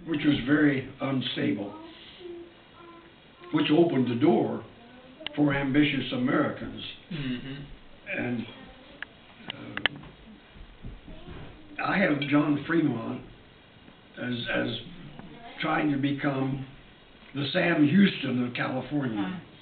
which was very unstable, which opened the door for ambitious Americans. And I have John Fremont as trying to become the Sam Houston of California.